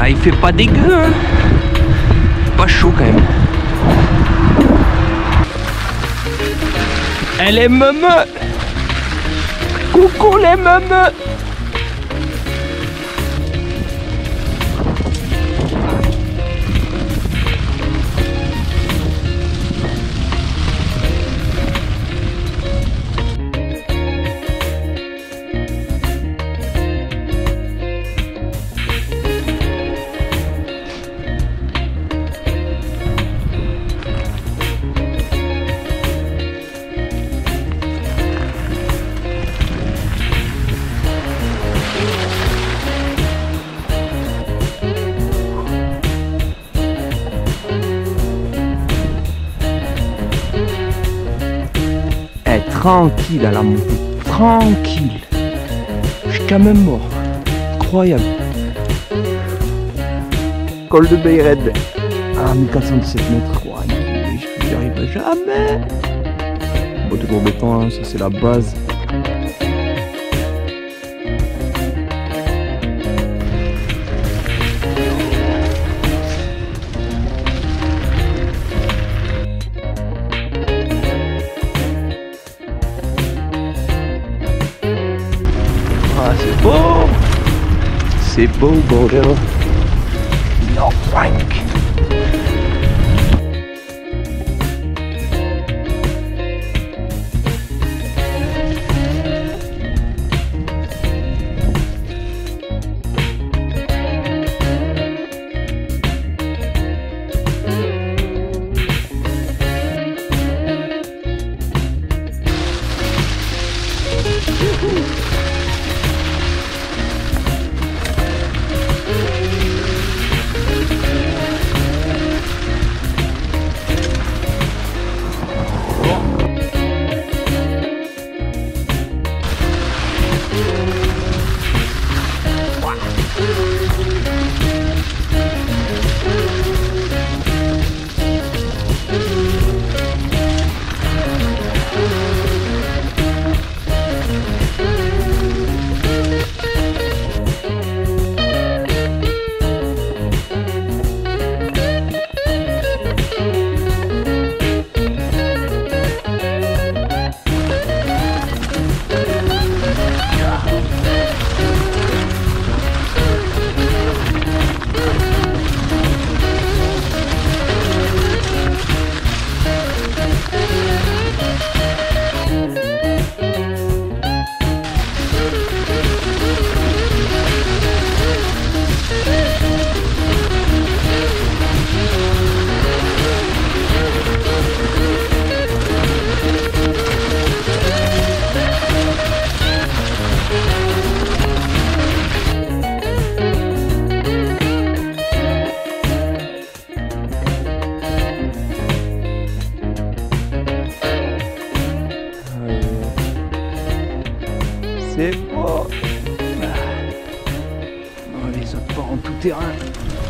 Ah, il fait pas dégueu, hein. Pas chaud quand même. Elle est meumeux. Coucou les meumeux. Tranquille à la montée, tranquille. Je suis quand même mort. Incroyable. Col de Beyrède. Ah, 1417 mètres. Ouais, je n'y arriverai jamais. Bon, de Gourbétan, hein, ça c'est la base. Ah, c'est beau! C'est beau, bordel! Non, Frank! C'est beau. Oh, les autres pas en tout terrain.